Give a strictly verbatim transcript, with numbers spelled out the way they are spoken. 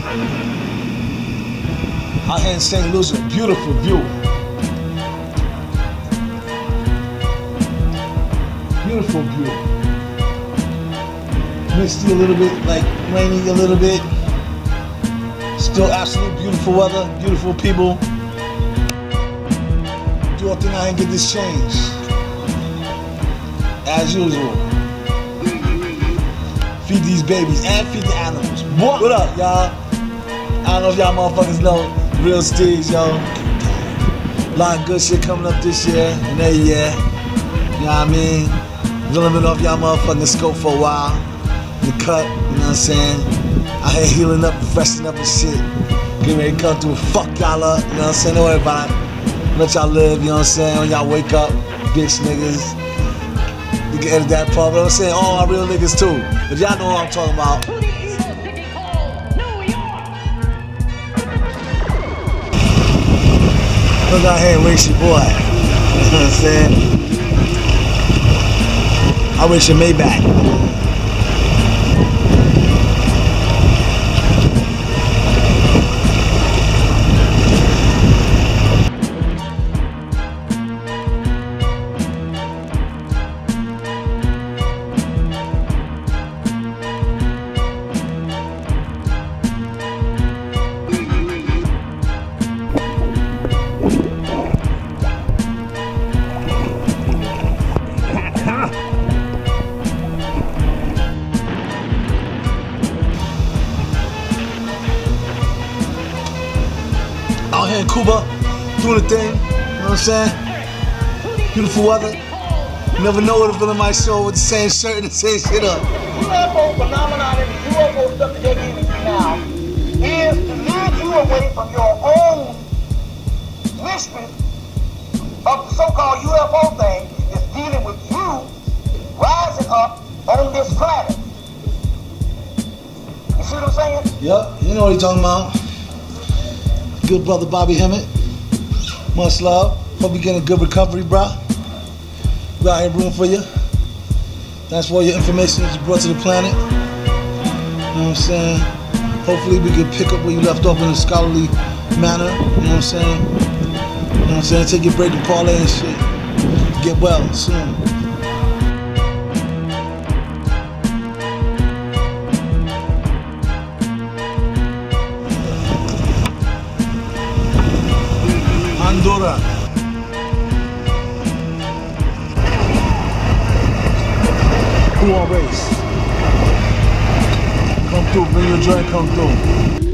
Out here in Saint Lucia, beautiful view. Beautiful view. Misty a little bit, like rainy a little bit. Still absolute beautiful weather, beautiful people. Do a thing out here and get this change. As usual. Feed these babies and feed the animals. What, what up, y'all? I don't know if y'all motherfuckers know. Real Steez, yo. A lot of good shit coming up this year and every year. You know what I mean? Really been off y'all motherfucking scope for a while. The cut, you know what I'm saying? I here healing up, freshening up and shit. Getting ready to come through and fuck y'all up, you know what I'm saying? Don't worry about it. Let y'all live, you know what I'm saying? When y'all wake up, bitch niggas. You can edit that part, but I'm saying all our real niggas too. But y'all know what I'm talking about. Look out here and race your boy. You know what I'm saying? I race your Maybach. Out here in Cuba, doing the thing, you know what I'm saying? Beautiful weather. You never know what a villain might show with the same shirt and the same shit up. U F O phenomenon and the U F O stuff that they're giving you now is to lead you away from your own mission of the so-called U F O thing is dealing with you rising up on this planet. You see what I'm saying? Yep, you know what he's talking about. Good brother Bobby Hemmett. Much love. Hope you getting a good recovery, bro. We out here rooting for you. Thanks for all your information that you brought to the planet. You know what I'm saying? Hopefully we can pick up where you left off in a scholarly manner. You know what I'm saying? You know what I'm saying? Take your break and parlay and shit. Get well soon. Honduras. Who on race? Come through, bring your joint, come through.